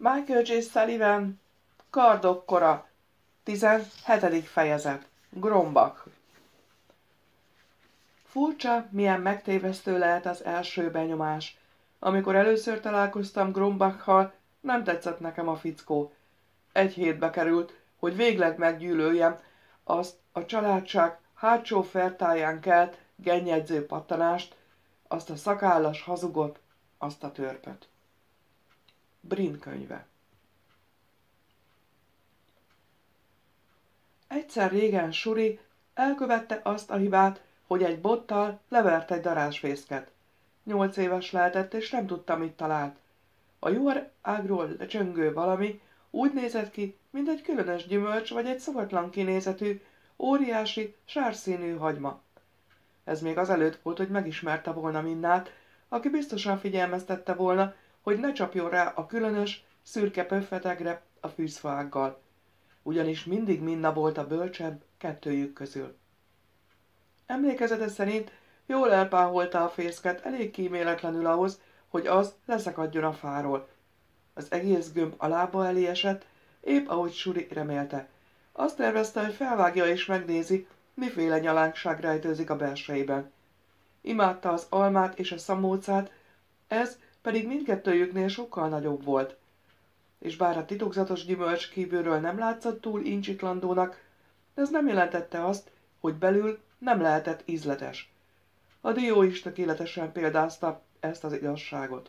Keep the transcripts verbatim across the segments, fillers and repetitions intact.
Michael J. Sullivan, Kardokkora, tizenhetedik fejezet, Grombach. Furcsa, milyen megtévesztő lehet az első benyomás. Amikor először találkoztam Grombachal, nem tetszett nekem a fickó. Egy hétbe került, hogy végleg meggyűlöljem azt a családság hátsó fertáján kelt gennyedző pattanást, azt a szakállas hazugot, azt a törpöt. Brin könyve. Egyszer régen Suri elkövette azt a hibát, hogy egy bottal levert egy darázsfészket. Nyolc éves lehetett, és nem tudta, mit talált. A juhar ágról lecsöngő valami úgy nézett ki, mint egy különös gyümölcs, vagy egy szokatlan kinézetű, óriási, sárszínű hagyma. Ez még azelőtt volt, hogy megismerte volna Minnát, aki biztosan figyelmeztette volna, hogy ne csapjon rá a különös, szürke pöffetegre a fűzfaággal. Ugyanis mindig Minna volt a bölcsebb kettőjük közül. Emlékezete szerint jól elpáholta a fészket elég kíméletlenül ahhoz, hogy az leszakadjon a fáról. Az egész gömb a lába elé esett, épp ahogy Suri remélte. Azt tervezte, hogy felvágja és megnézi, miféle nyalánkság rejtőzik a belsejében. Imádta az almát és a szamócát, ez pedig mindkettőjüknél sokkal nagyobb volt. És bár a titokzatos gyümölcs kívülről nem látszott túl incsiklandónak, ez nem jelentette azt, hogy belül nem lehetett ízletes. A dió is tökéletesen példázta ezt az igazságot.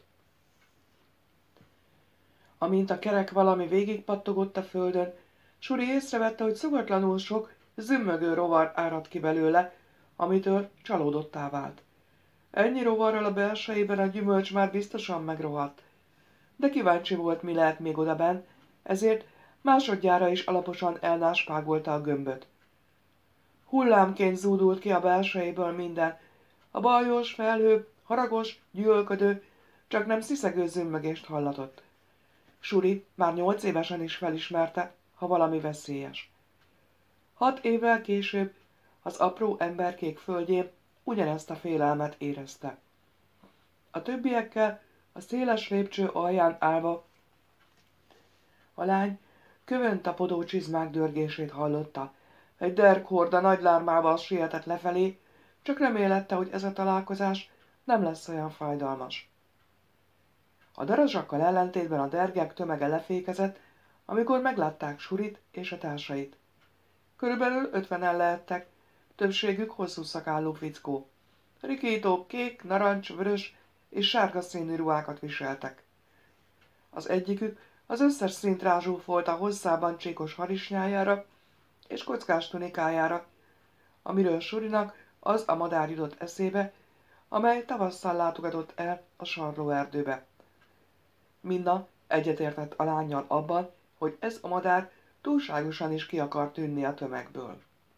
Amint a kerek valami végigpattogott a földön, Suri észrevette, hogy szokatlanul sok, zümmögő rovar árad ki belőle, amitől csalódottá vált. Ennyi rovarral a belsejében a gyümölcs már biztosan megrohadt. De kíváncsi volt, mi lehet még odabenn, ezért másodjára is alaposan elnáspágolta a gömböt. Hullámként zúdult ki a belsejéből minden, a baljós, felhő, haragos, gyűlölködő, csak nem sziszegő zümmögést hallatott. Suri már nyolc évesen is felismerte, ha valami veszélyes. Hat évvel később az apró emberkék földjén ugyanezt a félelmet érezte. A többiekkel a széles lépcső alján állva a lány kövön tapadó csizmák dörgését hallotta. Egy derkhorda nagy lármával sietett lefelé, csak remélette, hogy ez a találkozás nem lesz olyan fájdalmas. A darazsakkal ellentétben a dergek tömege lefékezett, amikor meglátták Surit és a társait. Körülbelül ötvenen lehettek, többségük hosszú szakállú fickó. Rikítók kék, narancs, vörös és sárga színű ruhákat viseltek. Az egyikük az összes színt rázsúfolt a hosszában csíkos harisnyájára és kockás tunikájára, amiről Surinak az a madár jutott eszébe, amely tavasszal látogatott el a sarlóerdőbe. Minna egyetértett a lánnyal abban, hogy ez a madár túlságosan is ki akar tűnni a tömegből.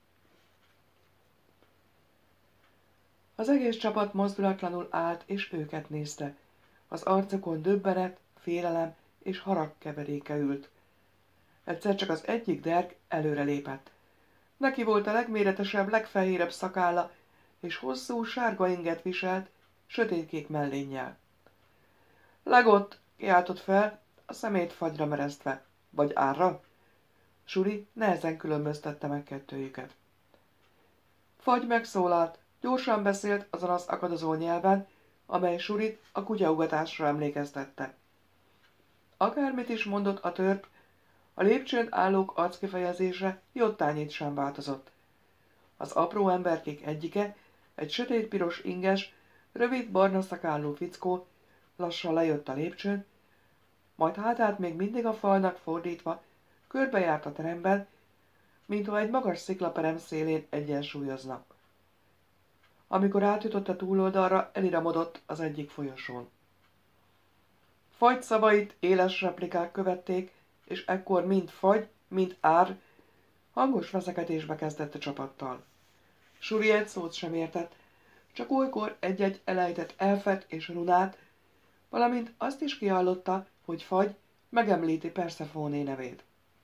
Az egész csapat mozdulatlanul állt és őket nézte. Az arcukon döbbenet, félelem és harag keveréke ült. Egyszer csak az egyik derg előre lépett. Neki volt a legméretesebb, legfehérebb szakálla, és hosszú, sárga inget viselt, sötétkék mellénnyel. Legott, kiáltott fel, a szemét fagyra meresztve. Vagy árra? Suri nehezen különböztette meg kettőjüket. Fagy megszólalt, gyorsan beszélt azon az akadozó nyelven, amely Surit a kutyaugatásra emlékeztette. Akármit is mondott a törp, a lépcsőn állók arckifejezése jottányit sem változott. Az apró emberkék egyike, egy sötétpiros inges, rövid barna szakállú fickó lassan lejött a lépcsőn, majd hátát még mindig a falnak fordítva körbejárt a teremben, mintha egy magas sziklaperem szélén egyensúlyozna. Amikor átjutott a túloldalra, eliramodott az egyik folyosón. Fagy szavait éles replikák követték, és ekkor mind fagy, mind ár hangos veszekedésbe kezdett a csapattal. Suri egy szót sem értett, csak olykor egy-egy elejtett elfet és runát, valamint azt is kihallotta, hogy fagy megemlíti Persefóné nevét.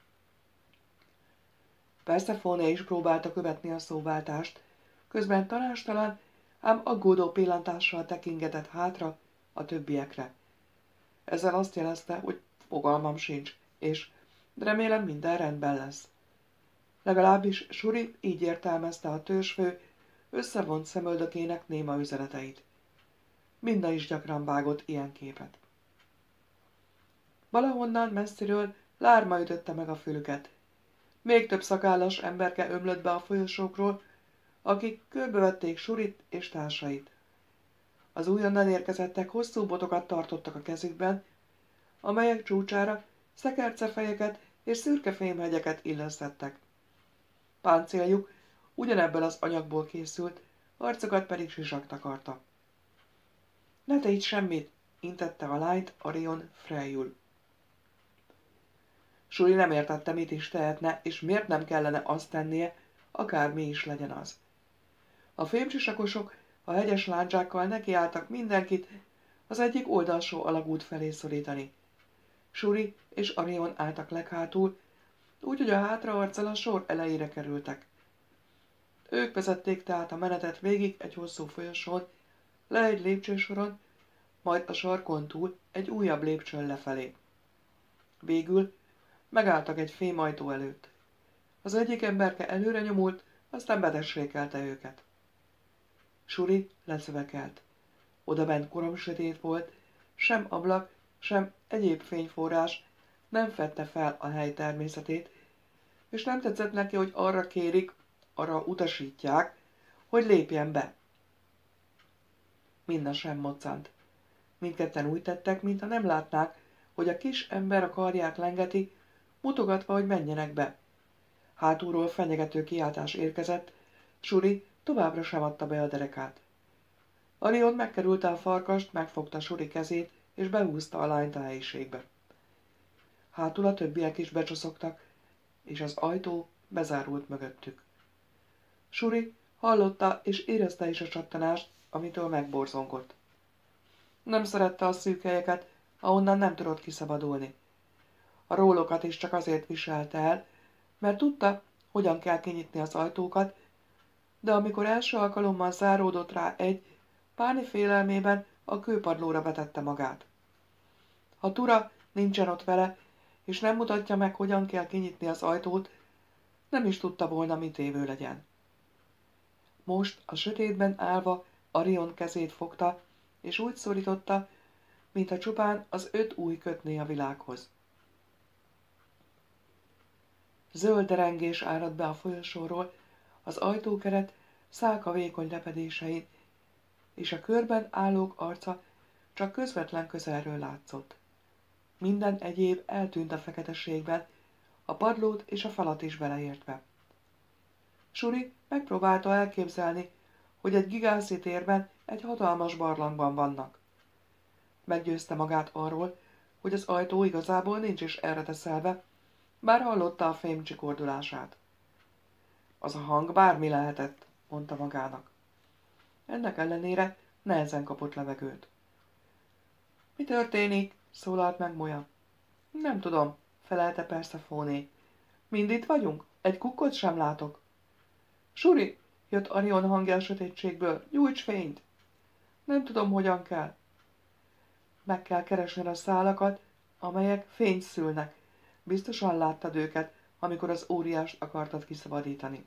Persefóné is próbálta követni a szóváltást, közben tanástalan, ám aggódó pillantással tekingetett hátra a többiekre. Ezzel azt jelezte, hogy Fogalmam sincs, és remélem minden rendben lesz. Legalábbis Suri így értelmezte a törzsfő összevont szemöldökének néma üzeneteit. Minna is gyakran vágott ilyen képet. Valahonnan messziről lárma ütötte meg a fülüket. Még több szakállas emberke ömlött be a folyosókról, akik körbevették Surit és társait. Az újonnan érkezettek hosszú botokat tartottak a kezükben, amelyek csúcsára szekercefejeket és szürke fémhegyeket illesztettek. Páncéljuk ugyanebből az anyagból készült, arcokat pedig sisak takarta. Ne tégy semmit, intette a lányt Arion Freyjul. Suri nem értette, mit is tehetne, és miért nem kellene azt tennie, akármi is legyen az. A fémcsisakosok a hegyes lándzsákkal nekiálltak mindenkit az egyik oldalsó alagút felé szorítani. Suri és Arion álltak leghátul, úgyhogy a hátraarccal a sor elejére kerültek. Ők vezették tehát a menetet végig egy hosszú folyosón, le egy lépcsősoron, majd a sarkon túl egy újabb lépcsőn lefelé. Végül megálltak egy fémajtó előtt. Az egyik emberke előre nyomult, aztán betessékelte őket. Suri lecövekelt. Odabent koromsötét volt, sem ablak, sem egyéb fényforrás nem fedte fel a hely természetét, és nem tetszett neki, hogy arra kérik, arra utasítják, hogy lépjen be. Minna sem moccant. Mindketten úgy tettek, mintha nem látnák, hogy a kis ember a karját lengeti, mutogatva, hogy menjenek be. Hátulról fenyegető kiáltás érkezett, Suri továbbra sem adta be a derekát. Arion megkerülte a farkast, megfogta Suri kezét, és behúzta a lányt a helyiségbe. Hátul a többiek is becsoszogtak, és az ajtó bezárult mögöttük. Suri hallotta és érezte is a csattanást, amitől megborzongott. Nem szerette a szűk helyeket, ahonnan nem tudott kiszabadulni. A rólokat is csak azért viselte el, mert tudta, hogyan kell kinyitni az ajtókat, de amikor első alkalommal záródott rá egy, Páni félelmében a kőpadlóra vetette magát. Ha Tura nincsen ott vele, és nem mutatja meg, hogyan kell kinyitni az ajtót, nem is tudta volna, mit évő legyen. Most a sötétben állva Arion kezét fogta, és úgy szorította, mintha csupán az öt új kötné a világhoz. Zöld derengés árad be a folyosóról, az ajtókeret szálka vékony repedésein, és a körben állók arca csak közvetlen közelről látszott. Minden egyéb eltűnt a feketeségben, a padlót és a falat is beleértve. Suri megpróbálta elképzelni, hogy egy gigászi térben egy hatalmas barlangban vannak. Meggyőzte magát arról, hogy az ajtó igazából nincs is erre teszelve, bár hallotta a fém csikordulását. Az a hang bármi lehetett, mondta magának. Ennek ellenére nehezen kapott levegőt. Mi történik? Szólalt meg Moja. Nem tudom, felelte Persefóné. Mind itt vagyunk? Egy kukkot sem látok. Suri, jött Arion hangja a sötétségből, gyújts fényt! Nem tudom, hogyan kell. Meg kell keresned a szálakat, amelyek fényt szülnek. Biztosan láttad őket, amikor az óriást akartad kiszabadítani.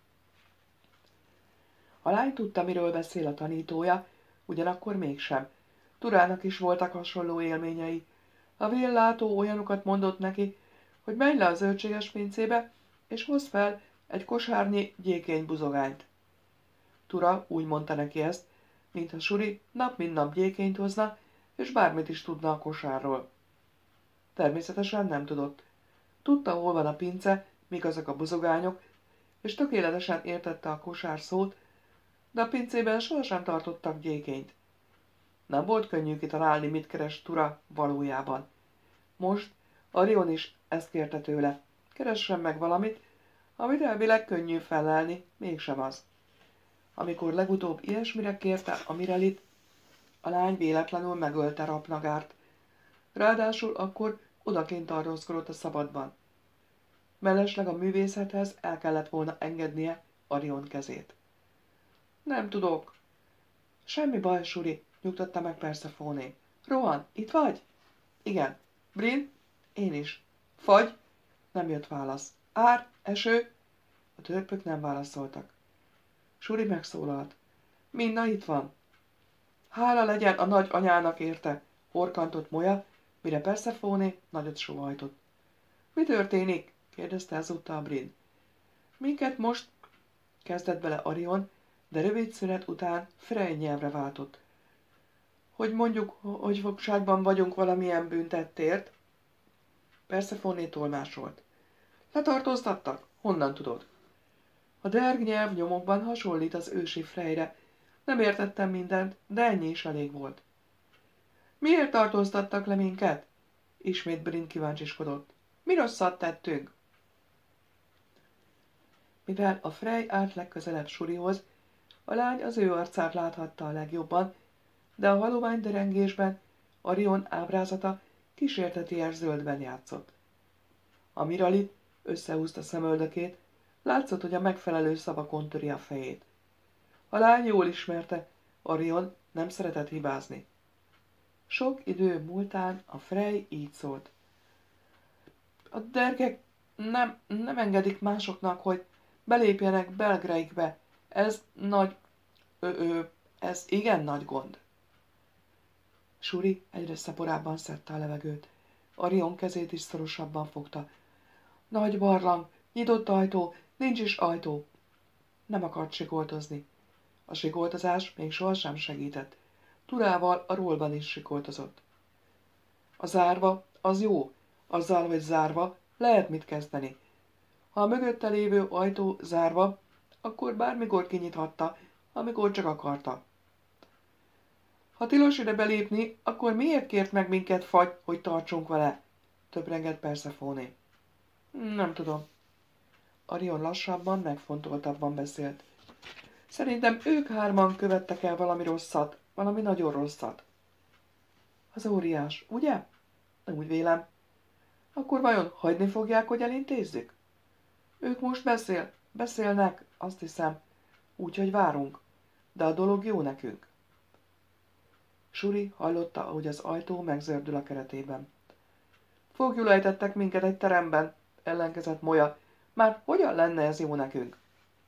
A lány tudta, miről beszél a tanítója, ugyanakkor mégsem. Turának is voltak hasonló élményei. A véllátó olyanokat mondott neki, hogy menj le a zöldséges pincébe, és hozz fel egy kosárnyi gyékény buzogányt. Tura úgy mondta neki ezt, mintha Suri nap mint nap gyékényt hozna, és bármit is tudna a kosárról. Természetesen nem tudott. Tudta, hol van a pince, mik azok a buzogányok, és tökéletesen értette a kosár szót, de a pincében sohasem tartottak gyékényt. Nem volt könnyű kitalálni, mit keres Tura valójában. Most Arion is ezt kérte tőle. Keressen meg valamit, amit elvileg könnyű felelni, mégsem az. Amikor legutóbb ilyesmire kérte a Mirelit, a lány véletlenül megölte Rapnagárt. Ráadásul akkor odakint tartózkodott a szabadban. Mellesleg a művészethez el kellett volna engednie Arion kezét. Nem tudok. Semmi baj, Suri, nyugtatta meg Persefóné. Rohan, itt vagy? Igen. Brin? Én is. Fagy? Nem jött válasz. Ár? Eső? A törpök nem válaszoltak. Suri megszólalt. Minna itt van. Hála legyen a nagy anyának érte, horkantott Moja, mire Persefóné nagyot sóhajtott. Mi történik? Kérdezte ezúttal Brin. Minket most, kezdett bele Arion, de rövid szünet után Frey nyelvre váltott. Hogy mondjuk, hogy fogságban vagyunk valamilyen büntettért? Persefóné tolmásolt. Letartóztattak? Honnan tudod? A derg nyelv nyomokban hasonlít az ősi Freyre. Nem értettem mindent, de ennyi is elég volt. Miért tartóztattak le minket? Ismét Brin kíváncsiskodott. Mi rosszat tettünk? Mivel a Frey állt legközelebb Surihoz, a lány az ő arcát láthatta a legjobban, de a halovány derengésben Arion ábrázata kísérteties zöldben játszott. A Miralit összehúzta szemöldökét, látszott, hogy a megfelelő szavakon töri a fejét. A lány jól ismerte, Arion nem szeretett hibázni. Sok idő múltán a Frey így szólt. A dergek nem, nem engedik másoknak, hogy belépjenek Belgraikbe. Ez nagy... Ö, ö, ez igen nagy gond. Suri egyre szaporábban szedte a levegőt. Arion kezét is szorosabban fogta. Nagy barlang, nyitott ajtó, nincs is ajtó. Nem akart sikoltozni. A sikoltozás még sohasem segített. Turával a rólban is sikoltozott. A zárva, az jó. Azzal, hogy zárva, lehet mit kezdeni. Ha a mögötte lévő ajtó zárva, akkor bármikor kinyithatta, amikor csak akarta. Ha tilos ide belépni, akkor miért kért meg minket Fagy, hogy tartsunk vele? Töprengett Persefóné. Nem tudom. Arion lassabban, megfontoltabban beszélt. Szerintem ők hárman követtek el valami rosszat, valami nagyon rosszat. Az óriás, ugye? Úgy vélem. Akkor vajon hagyni fogják, hogy elintézzük? Ők most beszél, beszélnek, azt hiszem, úgyhogy várunk, de a dolog jó nekünk. Suri hallotta, ahogy az ajtó megzördül a keretében. Fogjul ejtettek minket egy teremben, ellenkezett Moja. Már hogyan lenne ez jó nekünk?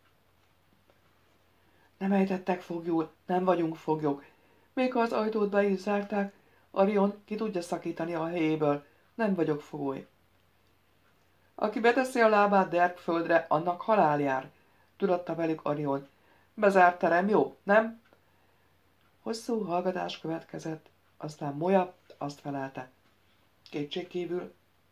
Nem ejtettek fogjul, nem vagyunk foglyok. Még ha az ajtót be is zárták, Arion ki tudja szakítani a helyéből. Nem vagyok fogoly. Aki beteszi a lábát derg földre, annak halál jár, tudatta velük Arion. Bezárt terem, jó, nem? Hosszú hallgatás következett, aztán Moja azt felelte. Kétségkívül.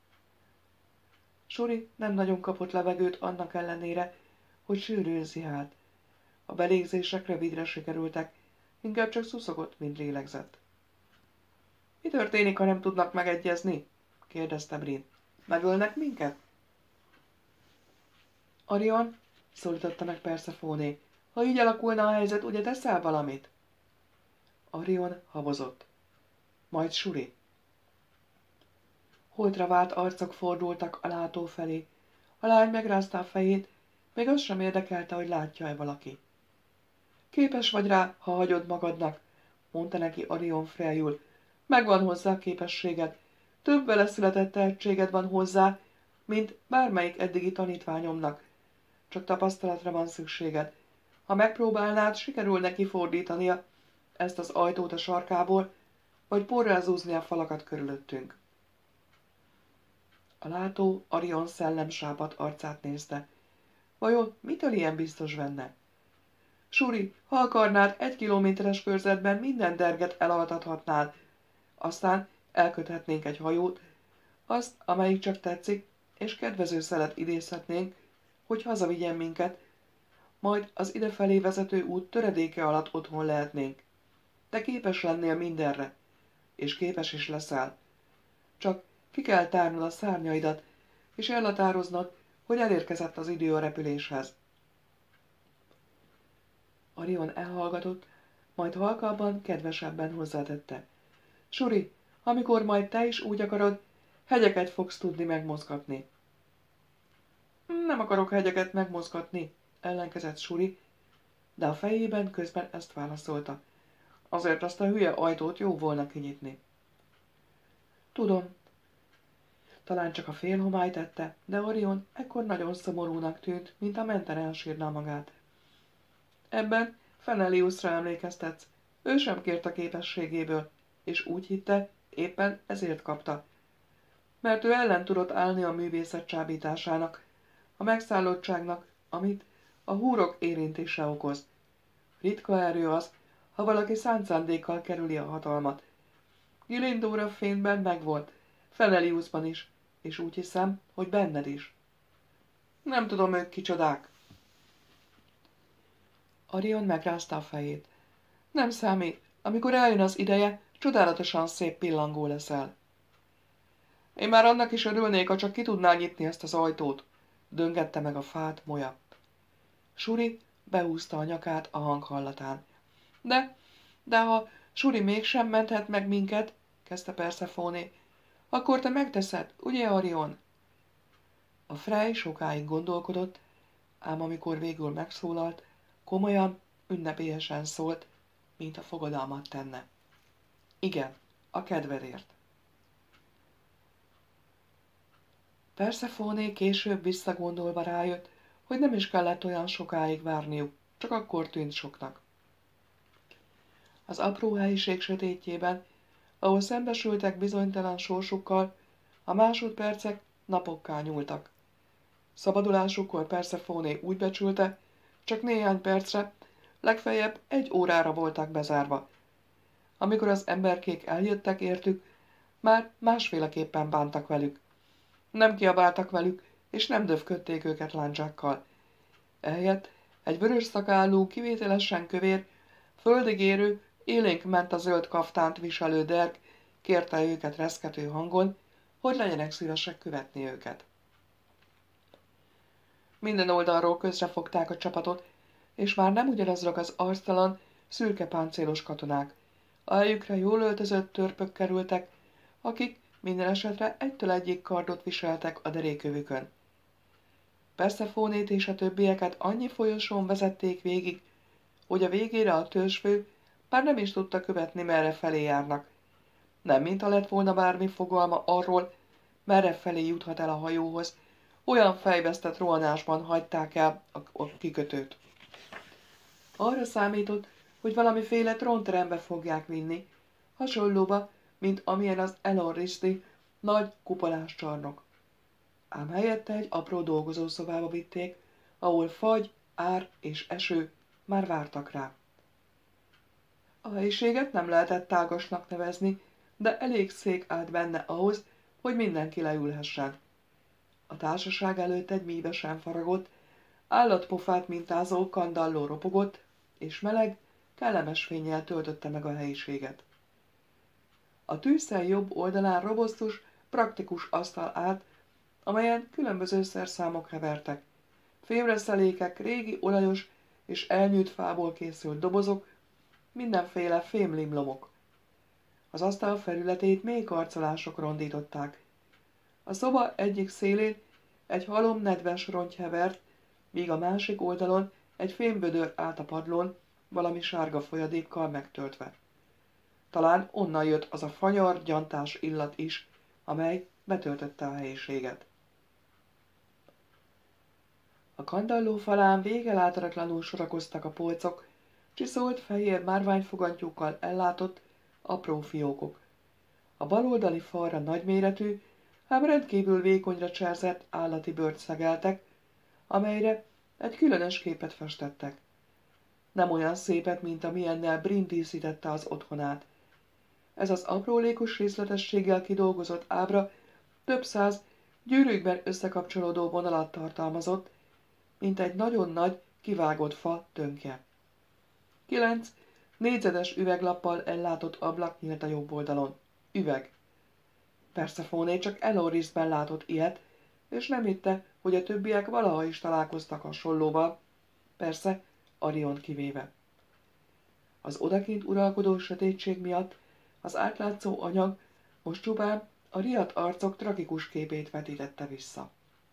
Suri nem nagyon kapott levegőt annak ellenére, hogy sűrűn zihált. A belégzések rövidre sikerültek, inkább csak szuszogott, mint lélegzett. Mi történik, ha nem tudnak megegyezni? Kérdezte Brin. Megölnek minket? Arion, szólította meg Persefóné, ha így alakulna a helyzet, ugye teszel valamit? Arion habozott. Majd Suri. Holtra vált arcok fordultak a látó felé. A lány megrázta a fejét, még azt sem érdekelte, hogy látja-e valaki. Képes vagy rá, ha hagyod magadnak, mondta neki Arion Freyül. Megvan hozzá a képességed. Több vele született tehetséged van hozzá, mint bármelyik eddigi tanítványomnak. Csak tapasztalatra van szükséged. Ha megpróbálnád, sikerül neki fordítania ezt az ajtót a sarkából, vagy porrázúzni a falakat körülöttünk. A látó Arion szellemsápadt arcát nézte. Vajon mitől ilyen biztos benne? Suri, ha akarnád, egy kilométeres körzetben minden derget elaltathatnál. Aztán elköthetnénk egy hajót, azt, amelyik csak tetszik, és kedvező szelet idézhetnénk, hogy hazavigyen minket, majd az idefelé vezető út töredéke alatt otthon lehetnénk. Te képes lennél mindenre, és képes is leszel. Csak ki kell tárnod a szárnyaidat, és elhatároznod, hogy elérkezett az idő a repüléshez. Arion elhallgatott, majd halkabban, kedvesebben hozzátette. Suri, amikor majd te is úgy akarod, hegyeket fogsz tudni megmozgatni. Nem akarok hegyeket megmozgatni, ellenkezett Suri, de a fejében közben ezt válaszolta. Azért azt a hülye ajtót jó volna kinyitni. Tudom. Talán csak a félhomály tette, de Orion ekkor nagyon szomorúnak tűnt, mint a menten elsírná magát. Ebben Feneliusra emlékeztetsz, ő sem kért a képességéből, és úgy hitte, éppen ezért kapta. Mert ő ellen tudott állni a művészet csábításának, a megszállottságnak, amit a húrok érintése okoz. Ritka erő az, ha valaki szánt szándékkal kerüli a hatalmat. Gilindóra fényben megvolt, Feneliusban is, és úgy hiszem, hogy benned is. Nem tudom, ők kicsodák. Orion megrázta a fejét. Nem számít, amikor eljön az ideje, csodálatosan szép pillangó leszel. Én már annak is örülnék, ha csak ki tudná nyitni ezt az ajtót, döngette meg a fát Moya. Suri behúzta a nyakát a hang hallatán. De, de ha Suri mégsem menthet meg minket, kezdte Persephone, akkor te megteszed, ugye, Orion? A Frey sokáig gondolkodott, ám amikor végül megszólalt, komolyan, ünnepélyesen szólt, mint a fogadalmat tenne. Igen, a kedvedért. Persephone később visszagondolva rájött, hogy nem is kellett olyan sokáig várniuk, csak akkor tűnt soknak. Az apró helyiség sötétjében, ahol szembesültek bizonytalan sorsukkal, a másodpercek napokká nyúltak. Szabadulásukkor Persephone úgy becsülte, csak néhány percre, legfeljebb egy órára voltak bezárva. Amikor az emberkék eljöttek értük, már másféleképpen bántak velük. Nem kiabáltak velük, és nem döfködték őket láncsákkal. Ehelyett egy vörös szakállú, kivételesen kövér, földig érő, élénk ment a zöld kaftánt viselő derg, kérte őket reszkető hangon, hogy legyenek szívesek követni őket. Minden oldalról közrefogták a csapatot, és már nem ugyanazok az arctalan, szürke páncélos katonák. A helyükre jól öltözött törpök kerültek, akik minden esetre egytől egyik kardot viseltek a derékövükön. Persephonét és a többieket annyi folyosón vezették végig, hogy a végére a törzsfő már nem is tudta követni, merre felé járnak. Nem mintha lett volna bármi fogalma arról, merre felé juthat el a hajóhoz, olyan fejvesztett rohanásban hagyták el a, a kikötőt. Arra számított, hogy valamiféle trónterembe fogják vinni, hasonlóba, mint amilyen az Elonriszti nagy kupolás csarnok. Ám helyette egy apró dolgozószobába vitték, ahol fagy, ár és eső már vártak rá. A helyiséget nem lehetett tágasnak nevezni, de elég szék állt benne ahhoz, hogy mindenki leülhessen. A társaság előtt egy mívesen faragott, állatpofát mintázó kandalló ropogott, és meleg, kellemes fénnyel töltötte meg a helyiséget. A tűzszel jobb oldalán robosztus, praktikus asztal állt, amelyen különböző szerszámok hevertek. Fémreszelékek, régi olajos és elnyűjt fából készült dobozok, mindenféle fémlimlomok. Az asztal felületét mély karcolások rondították. A szoba egyik szélén egy halom nedves ronty hevert, míg a másik oldalon egy fémvödör állt a padlón, valami sárga folyadékkal megtöltve. Talán onnan jött az a fanyar, gyantás illat is, amely betöltötte a helyiséget. A kandalló falán végeláthatatlanul sorakoztak a polcok, csiszolt fehér márványfogantyúkkal ellátott apró fiókok. A baloldali falra nagyméretű, ám rendkívül vékonyra cserzett állati bőrt szegeltek, amelyre egy különös képet festettek. Nem olyan szépet, mint amilyennel Brin díszítette az otthonát. Ez az aprólékos részletességgel kidolgozott ábra több száz gyűrűkben összekapcsolódó vonalat tartalmazott, mint egy nagyon nagy, kivágott fa tönkje. Kilenc négyzetes üveglappal ellátott ablak nyílt a jobb oldalon. Üveg. Persephone csak Elonrisztben látott ilyet, és nem hitte, hogy a többiek valaha is találkoztak hasonlóval, persze Oriont kivéve. Az odakint uralkodó sötétség miatt az átlátszó anyag most csupán a riadt arcok tragikus képét vetítette vissza.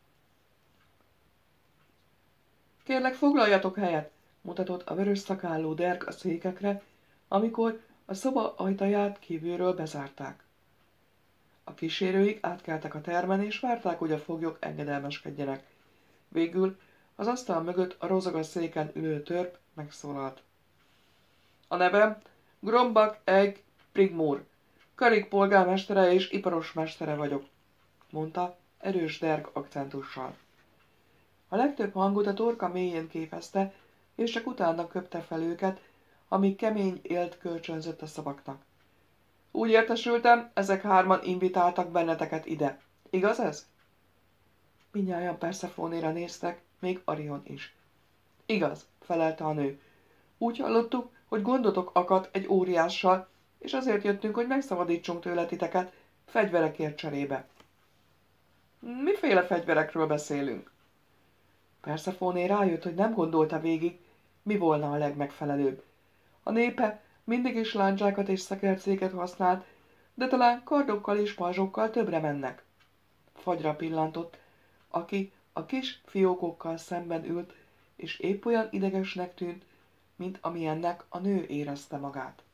Kérlek, foglaljatok helyet, mutatott a vörös szakállú derg a székekre, amikor a szoba ajtaját kívülről bezárták. A kísérőik átkeltek a termen, és várták, hogy a foglyok engedelmeskedjenek. Végül az asztal mögött a rozoga széken ülő törp megszólalt. A nevem Grombak Egg Prigmúr. Karik polgármestere és iparos mestere vagyok, mondta erős derg akcentussal. A legtöbb hangot a torka mélyén képezte, és csak utána köpte fel őket, amíg kemény élt kölcsönzött a szavaknak. Úgy értesültem, ezek hárman invitáltak benneteket ide. Igaz ez? Mindnyájan Persefónéra néztek, még Arion is. Igaz, felelte a nő. Úgy hallottuk, hogy gondotok akadt egy óriással, és azért jöttünk, hogy megszabadítsunk tőle titeket, fegyverekért cserébe. Miféle fegyverekről beszélünk? Persefóné rájött, hogy nem gondolta végig, mi volna a legmegfelelőbb. A népe mindig is láncsákat és szekercéket használt, de talán kardokkal és pajzsokkal többre mennek. Fagyra pillantott, aki a kis fiókokkal szemben ült, és épp olyan idegesnek tűnt, mint amilyennek a nő érezte magát.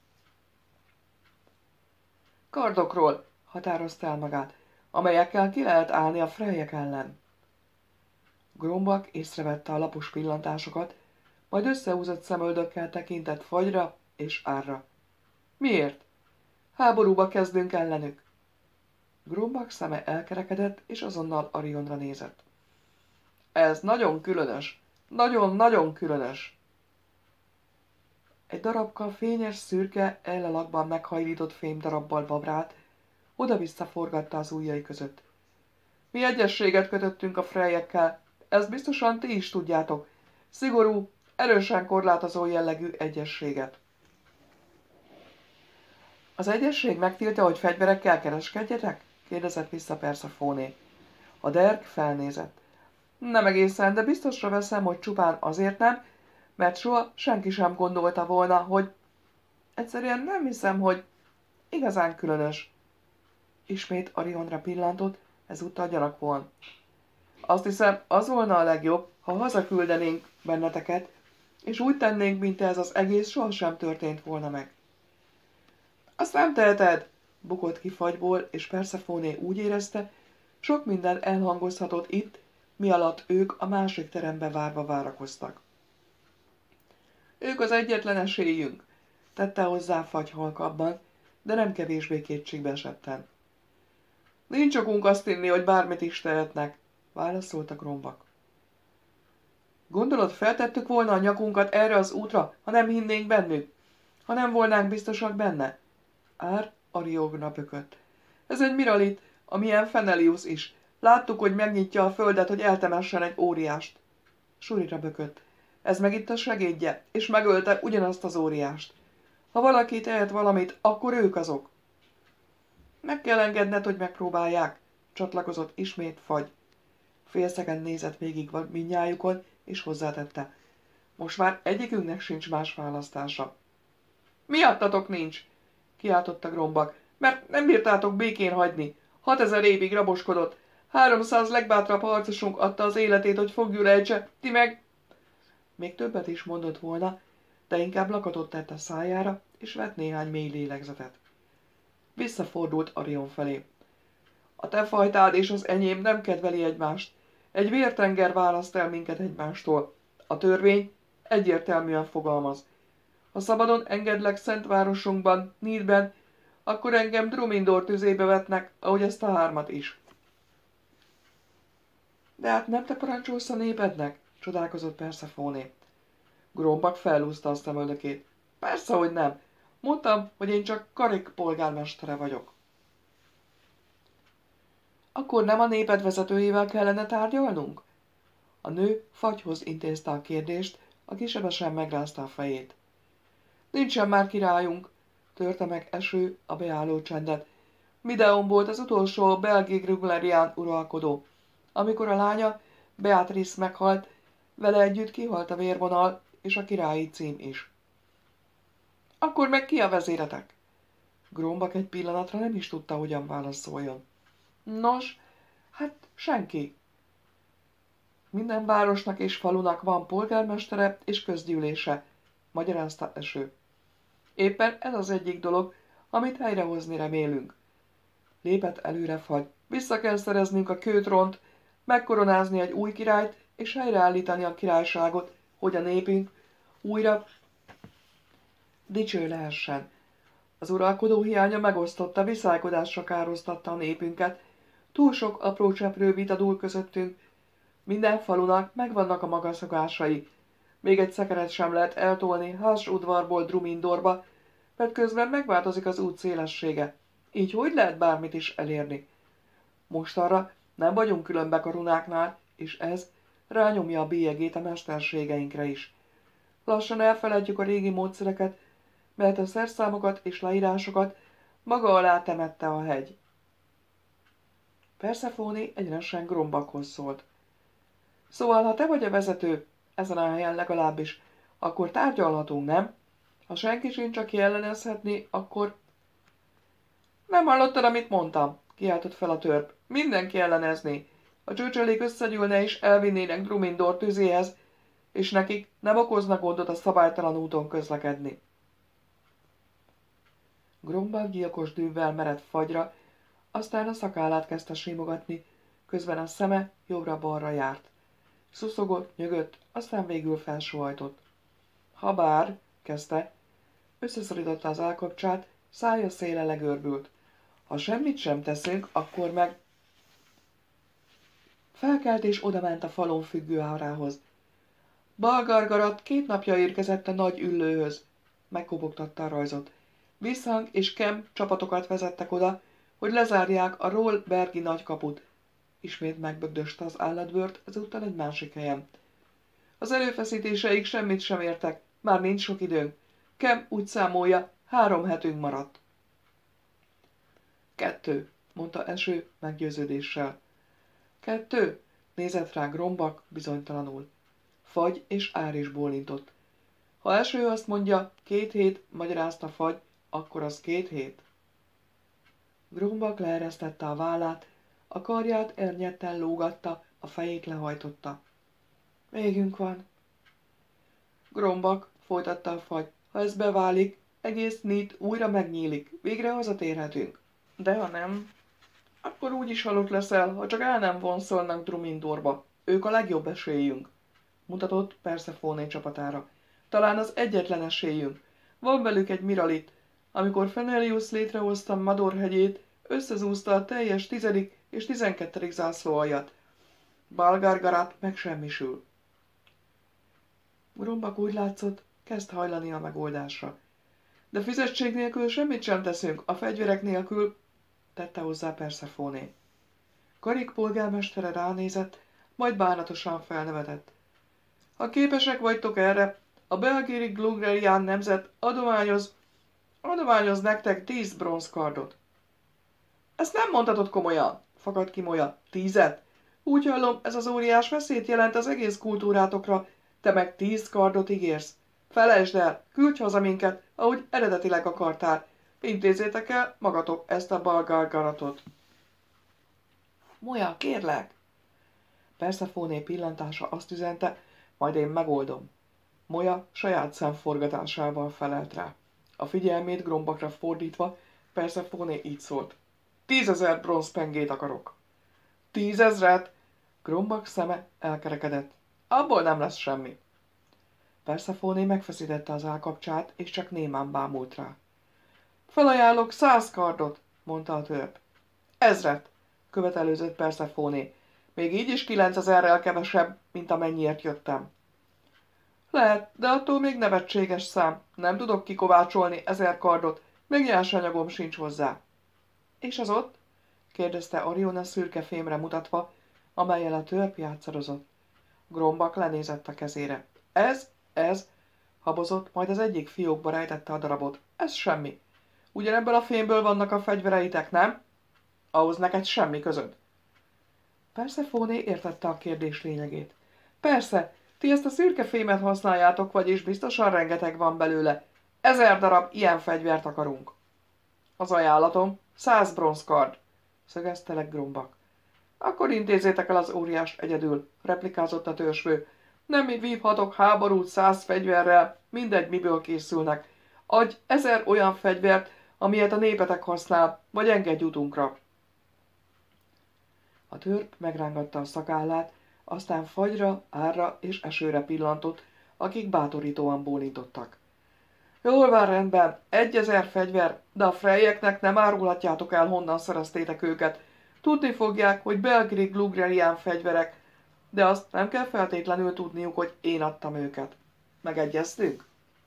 Kardokról, határozta el magát, amelyekkel ki lehet állni a frejek ellen. Grombak észrevette a lapos pillantásokat, majd összehúzott szemöldökkel tekintett fagyra és árra. Miért? Háborúba kezdünk ellenük. Grombak szeme elkerekedett, és azonnal Arionra nézett. Ez nagyon különös, nagyon-nagyon különös. Egy darabka fényes, szürke, ellalakban meghajlított fémdarabbal babrált, oda-vissza forgatta az ujjai között. Mi egyességet kötöttünk a frejekkel, ezt biztosan ti is tudjátok. Szigorú, erősen korlátozó jellegű egyességet. Az egyesség megtiltja, hogy fegyverekkel kereskedjetek? Kérdezett vissza Persefóné. A derg felnézett. Nem egészen, de biztosra veszem, hogy csupán azért nem, mert soha senki sem gondolta volna, hogy... Egyszerűen nem hiszem, hogy... Igazán különös. Ismét Arionra pillantott, ezúttal gyanakvóan. Azt hiszem, az volna a legjobb, ha hazaküldenénk benneteket, és úgy tennénk, mint ez az egész sohasem történt volna meg. Azt nem teheted, bukott ki fagyból, és Persefóné úgy érezte, sok minden elhangozhatott itt, mi alatt ők a másik terembe várva várakoztak. Ők az egyetlen esélyünk, tette hozzá fagy halkabban, de nem kevésbé kétségbe esetten. Nincs okunk azt hinni, hogy bármit is tehetnek, válaszolta Grombak. Gondolod, feltettük volna a nyakunkat erre az útra, ha nem hinnénk bennük? Ha nem volnánk biztosak benne? Ár Ariogna bökött. Ez egy miralit, amilyen Fenelius is. Láttuk, hogy megnyitja a földet, hogy eltemessen egy óriást. Surira bökött. Ez meg itt a segédje, és megölte ugyanazt az óriást. Ha valaki tehet valamit, akkor ők azok. Meg kell engedned, hogy megpróbálják, csatlakozott ismét fagy. Félszegen nézett végig mindnyájukon, és hozzátette. Most már egyikünknek sincs más választása. Miattatok nincs, kiáltotta Grombak, mert nem bírtátok békén hagyni. Hatezer évig raboskodott. Háromszáz legbátrabb harcosunk adta az életét, hogy fogjuk ejtse, ti meg... Még többet is mondott volna, de inkább lakatot tett a szájára, és vett néhány mély lélegzetet. Visszafordult Arion felé. A te fajtád és az enyém nem kedveli egymást. Egy vértenger választ el minket egymástól. A törvény egyértelműen fogalmaz. Ha szabadon engedlek szent városunkban, Nidben, akkor engem Drumindor tüzébe vetnek, ahogy ezt a hármat is. De hát nem te parancsolsz a népednek? Csodálkozott Persefóné. Grombak felhúzta a szemöldökét. Persze, hogy nem. Mondtam, hogy én csak Karik polgármestere vagyok. Akkor nem a néped vezetőjével kellene tárgyalnunk? A nő fagyhoz intézte a kérdést, aki sebesen megrázta a fejét. Nincsen már királyunk, törte meg Eső a beálló csendet. Mideon volt az utolsó belgi Gruglerián uralkodó. Amikor a lánya, Beatrice meghalt, vele együtt kihalt a vérvonal és a királyi cím is. Akkor meg ki a vezéretek? Grombak egy pillanatra nem is tudta, hogyan válaszoljon. Nos, hát senki. Minden városnak és falunak van polgármestere és közgyűlése, magyarázta Eső. Éppen ez az egyik dolog, amit helyrehozni remélünk. Lépett előre Fagy. Vissza kell szereznünk a kőtront, megkoronázni egy új királyt, és helyreállítani a királyságot, hogy a népünk újra dicső lehessen. Az uralkodó hiánya megosztotta, viszálykodásra károztatta a népünket. Túl sok apró cseprő vitadul közöttünk. Minden falunak megvannak a maga szokásai. Még egy szekeret sem lehet eltolni Ház-udvarból Drumindorba, mert közben megváltozik az út szélessége. Így hogy lehet bármit is elérni? Mostanra nem vagyunk különbek a runáknál, és ez rányomja a bélyegét a mesterségeinkre is. Lassan elfeledjük a régi módszereket, mert a szerszámokat és leírásokat maga alá temette a hegy. Persefóné egyenesen Grombakhoz szólt. Szóval, ha te vagy a vezető, ezen a helyen legalábbis, akkor tárgyalhatunk, nem? Ha senki sincs, aki ellenezhetni, akkor... Nem hallottad, amit mondtam? Kiáltott fel a törp. Mindenki ellenezné. A csőcsölék összegyűlne és elvinnének Drumindor tüzéhez, és nekik nem okozna gondot a szabálytalan úton közlekedni. Grombak gyilkos dűvvel merett Fagyra, aztán a szakállát kezdte simogatni, közben a szeme jobbra-balra járt. Szuszogott, nyögött, aztán végül felsóhajtott. Habár, kezdte, összeszorította az állkapcsát, szája széle legörbült. Ha semmit sem teszünk, akkor meg... Felkelt és odament a falon függő árához. Balgargarat két napja érkezett a nagy üllőhöz, megkobogtatta a rajzot. Visszhang és Kem csapatokat vezettek oda, hogy lezárják a Rollbergi nagykaput. Ismét megbögdöste az állatbőrt, ezúttal egy másik helyen. Az erőfeszítéseik semmit sem értek, már nincs sok időnk. Kem úgy számolja, három hetünk maradt. Kettő, mondta Eső meggyőződéssel. Kettő? Nézett rá Grombak bizonytalanul. Fagy és Ár is bólintott. Ha Eső azt mondja, két hét, magyarázta Fagy, akkor az két hét. Grombak leeresztette a vállát, a karját ernyetten lógatta, a fejét lehajtotta. Végünk van. Grombak, folytatta a Fagy, ha ez beválik, egész Nit újra megnyílik, végre hazatérhetünk. De ha nem, akkor úgy is halott leszel, ha csak el nem vonszolnak Drumindorba. Ők a legjobb esélyünk, mutatott Persefóné csapatára. Talán az egyetlen esélyünk. Van velük egy miralit. Amikor Fenelius létrehozta Mador hegyét, összezúzta a teljes tizedik és tizenkettedik zászlóaljat. Balgargarat megsemmisül. Grombak úgy látszott, kezd hajlani a megoldásra. De fizetség nélkül semmit sem teszünk, a fegyverek nélkül, tette hozzá Persefóné. Karik polgármestere ránézett, majd bánatosan felnevetett. Ha képesek vagytok erre, a belgéri Glugerian nemzet adományoz, adományoz nektek tíz bronzkardot. Ezt nem mondhatod komolyan, fakadt ki Molya. Tízet? Úgy hallom, ez az óriás veszélyt jelent az egész kultúrátokra, te meg tíz kardot ígérsz. Felejtsd el, küldj haza minket, ahogy eredetileg akartál. Intézzétek el magatok ezt a Balgargaratot. Molya, kérlek! Persefóné pillantása azt üzente, majd én megoldom. Molya saját szemforgatásával felelt rá. A figyelmét Grombakra fordítva, Persefóné így szólt. Tízezer bronzpengét akarok. Tízezret? Grombak szeme elkerekedett. Abból nem lesz semmi. Persefóné megfeszítette az állkapcsát, és csak némán bámult rá. Felajánlok száz kardot, mondta a törp. Ezret, követelőzött Persefóné. Még így is kilencezerrel kevesebb, mint amennyiért jöttem. Lehet, de attól még nevetséges szám. Nem tudok kikovácsolni ezer kardot, még nyersanyagom sincs hozzá. És az ott? kérdezte Ariona szürke fémre mutatva, amellyel a törp játszadozott. Grombak lenézett a kezére. Ez, ez, habozott, majd az egyik fiókba rejtette a darabot. Ez semmi. Ugyanebből a fémből vannak a fegyvereitek, nem? Ahhoz neked semmi közöd. Persefóné értette a kérdés lényegét. Persze, ti ezt a szürke fémet használjátok, vagyis biztosan rengeteg van belőle. Ezer darab ilyen fegyvert akarunk. Az ajánlatom, száz bronzkard, szögezte le Grombak. Akkor intézzétek el az óriást egyedül, replikázott a törzsfő. Nem mi vívhatok háborút száz fegyverrel, mindegy miből készülnek. Adj ezer olyan fegyvert, amilyet a népetek használ, vagy engedj utunkra. A törp megrángatta a szakállát, aztán fagyra, árra és esőre pillantott, akik bátorítóan bólintottak. Jól van, rendben, egyezer fegyver, de a frejeknek nem árulhatjátok el, honnan szereztétek őket. Tudni fogják, hogy belgrik lugrelián fegyverek, de azt nem kell feltétlenül tudniuk, hogy én adtam őket. Megegyeztünk?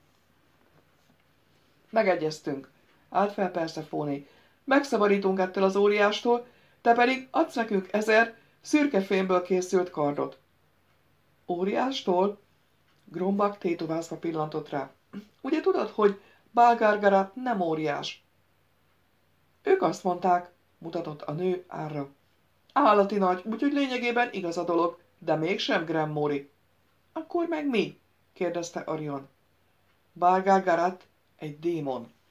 Megegyeztünk. Állt fel Persefóné. Megszabadítunk ettől az óriástól, te pedig adsz nekünk ezer szürke fémből készült kardot. Óriástól? Grombak tétovázva pillantott rá. Ugye tudod, hogy Bálgárgara nem óriás? Ők azt mondták, mutatott a nő árra. Állati nagy, úgyhogy lényegében igaz a dolog, de mégsem Gremmori. Akkor meg mi? kérdezte Arion. Bálgárgarat egy démon.